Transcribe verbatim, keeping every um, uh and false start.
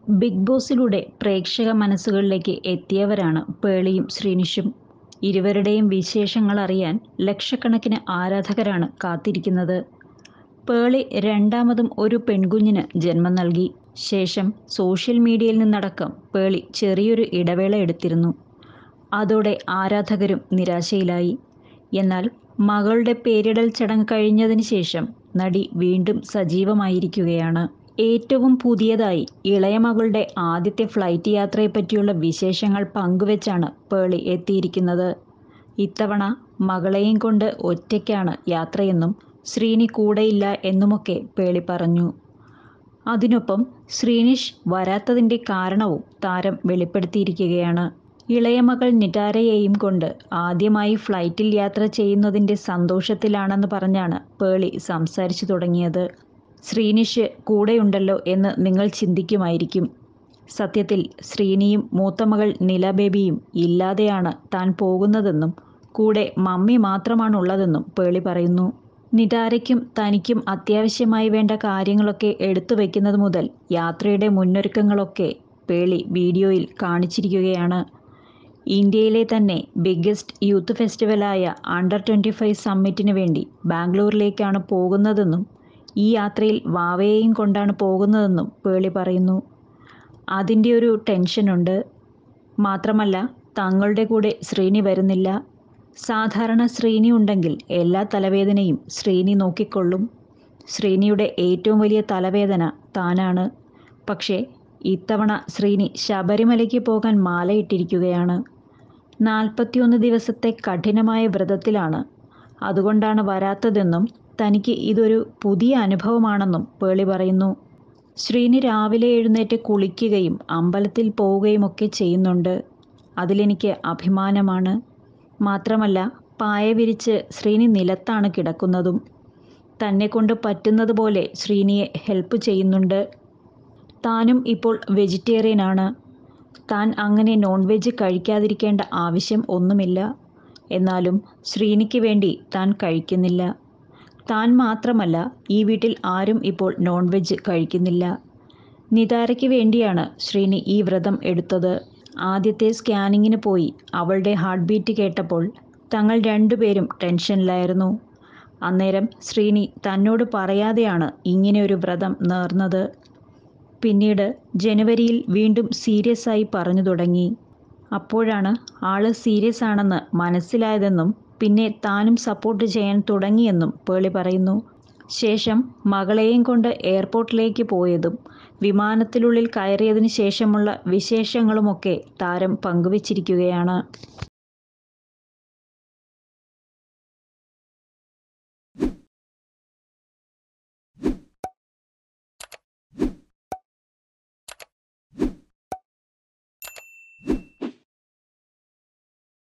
Big ബോസിലൂടെ പ്രേക്ഷക മനസ്സുകളിലേക്ക് എത്തിയവരാണ് പേളിയും ശ്രീനിഷും. ഇരുവരുടെയും വിശേഷങ്ങൾ അറിയാൻ ലക്ഷക്കണക്കിന് ആരാധകരാണ് കാത്തിരിക്കുന്നത്. പേളി രണ്ടാമതും ഒരു പെൺകുഞ്ഞിന് ജന്മം നൽകി. ശേഷം സോഷ്യൽ മീഡിയയിൽ നിന്നടക്കം പേളി ചെറിയൊരു ഇടവേള എടുത്തിരുന്നു. അതോടെ ആരാധകരും നിരാശയിലായി. എന്നാൽ മകളുടെ പേരിടൽ ചടങ്ങ് കഴിഞ്ഞതിന് ശേഷം നടി വീണ്ടും സജീവമായിരിക്കുകയാണ്. ഏറ്റവും പുതിയതായി ഇളയ മകളുടെ ആദ്യത്തെ ഫ്ലൈറ്റ് യാത്രയെപ്പറ്റിയുള്ള വിശേഷങ്ങൾ പങ്കുവെച്ചാണ് പേളി എത്തിയിരിക്കുന്നത്. ഇത്തവണ മകളെയും കൊണ്ട് ഒറ്റയ്ക്കാണ് യാത്രയെന്നും ശ്രീനി കൂടെയില്ല എന്നുമൊക്കെ പേളി പറഞ്ഞു. അതിനൊപ്പം ശ്രീനിഷ് വരാത്തതിൻ്റെ കാരണവും താരം വെളിപ്പെടുത്തിയിരിക്കുകയാണ്. ഇളയ മകൾ നിറ്റാരയെയും കൊണ്ട് ആദ്യമായി ഫ്ലൈറ്റിൽ യാത്ര ചെയ്യുന്നതിൻ്റെ സന്തോഷത്തിലാണെന്ന് പറഞ്ഞാണ് പേളി സംസാരിച്ചു തുടങ്ങിയത്. ശ്രീനിഷ് കൂടെയുണ്ടല്ലോ എന്ന് നിങ്ങൾ ചിന്തിക്കുമായിരിക്കും. സത്യത്തിൽ ശ്രീനിയും മൂത്തമകൾ നില ബേബിയും ഇല്ലാതെയാണ് താൻ പോകുന്നതെന്നും കൂടെ മമ്മി മാത്രമാണുള്ളതെന്നും പേളി പറയുന്നു. നിതാരയ്ക്കും തനിക്കും അത്യാവശ്യമായി വേണ്ട കാര്യങ്ങളൊക്കെ എടുത്തു വയ്ക്കുന്നത് മുതൽ യാത്രയുടെ മുന്നൊരുക്കങ്ങളൊക്കെ പേളി വീഡിയോയിൽ കാണിച്ചിരിക്കുകയാണ്. ഇന്ത്യയിലെ തന്നെ ബിഗ്ഗസ്റ്റ് യൂത്ത് ഫെസ്റ്റിവലായ അണ്ടർ ട്വൻറ്റി ഫൈവ് സമ്മിറ്റിന് വേണ്ടി ബാംഗ്ലൂരിലേക്കാണ് പോകുന്നതെന്നും ഈ യാത്രയിൽ വാവയെയും കൊണ്ടാണ് പോകുന്നതെന്നും പേളി പറയുന്നു. അതിൻ്റെ ഒരു ടെൻഷനുണ്ട്. മാത്രമല്ല തങ്ങളുടെ കൂടെ ശ്രീനി വരുന്നില്ല. സാധാരണ ശ്രീനി ഉണ്ടെങ്കിൽ എല്ലാ തലവേദനയും ശ്രീനി നോക്കിക്കൊള്ളും. ശ്രീനിയുടെ ഏറ്റവും വലിയ തലവേദന താനാണ്. പക്ഷേ ഇത്തവണ ശ്രീനി ശബരിമലയ്ക്ക് പോകാൻ മാലയിട്ടിരിക്കുകയാണ്. നാൽപ്പത്തിയൊന്ന് ദിവസത്തെ കഠിനമായ വ്രതത്തിലാണ്. അതുകൊണ്ടാണ് വരാത്തതെന്നും തനിക്ക് ഇതൊരു പുതിയ അനുഭവമാണെന്നും പേളി പറയുന്നു. ശ്രീനി രാവിലെ എഴുന്നേറ്റ് കുളിക്കുകയും അമ്പലത്തിൽ പോവുകയും ഒക്കെ ചെയ്യുന്നുണ്ട്. അതിലെനിക്ക് അഭിമാനമാണ്. മാത്രമല്ല പായ വിരിച്ച് ശ്രീനി നിലത്താണ് കിടക്കുന്നതും. തന്നെക്കൊണ്ട് പറ്റുന്നത് പോലെ ശ്രീനിയെ ഹെൽപ്പ് ചെയ്യുന്നുണ്ട്. താനും ഇപ്പോൾ വെജിറ്റേറിയനാണ്. താൻ അങ്ങനെ നോൺ വെജ് കഴിക്കാതിരിക്കേണ്ട ആവശ്യം ഒന്നുമില്ല. എന്നാലും ശ്രീനിക്ക് വേണ്ടി താൻ കഴിക്കുന്നില്ല. താൻ മാത്രമല്ല, ഈ വീട്ടിൽ ആരും ഇപ്പോൾ നോൺ വെജ് കഴിക്കുന്നില്ല. നിതാരയ്ക്ക് വേണ്ടിയാണ് ശ്രീനി ഈ വ്രതം എടുത്തത്. ആദ്യത്തെ സ്കാനിങ്ങിന് പോയി അവളുടെ ഹാർട്ട് ബീറ്റ് കേട്ടപ്പോൾ തങ്ങൾ രണ്ടുപേരും ടെൻഷനിലായിരുന്നു. അന്നേരം ശ്രീനി തന്നോട് പറയാതെയാണ് ഇങ്ങനെ ഒരു വ്രതം നേർന്നത്. പിന്നീട് ജനുവരിയിൽ വീണ്ടും സീരിയസ് ആയി പറഞ്ഞു തുടങ്ങി. അപ്പോഴാണ് ആള് സീരിയസ് ആണെന്ന് മനസ്സിലായതെന്നും പിന്നെ താനും സപ്പോർട്ട് ചെയ്യാൻ തുടങ്ങിയെന്നും പേളി പറയുന്നു. ശേഷം മകളെയും കൊണ്ട് എയർപോർട്ടിലേക്ക് പോയതും വിമാനത്തിനുള്ളിൽ കയറിയതിനു ശേഷമുള്ള വിശേഷങ്ങളുമൊക്കെ താരം പങ്കുവച്ചിരിക്കുകയാണ്.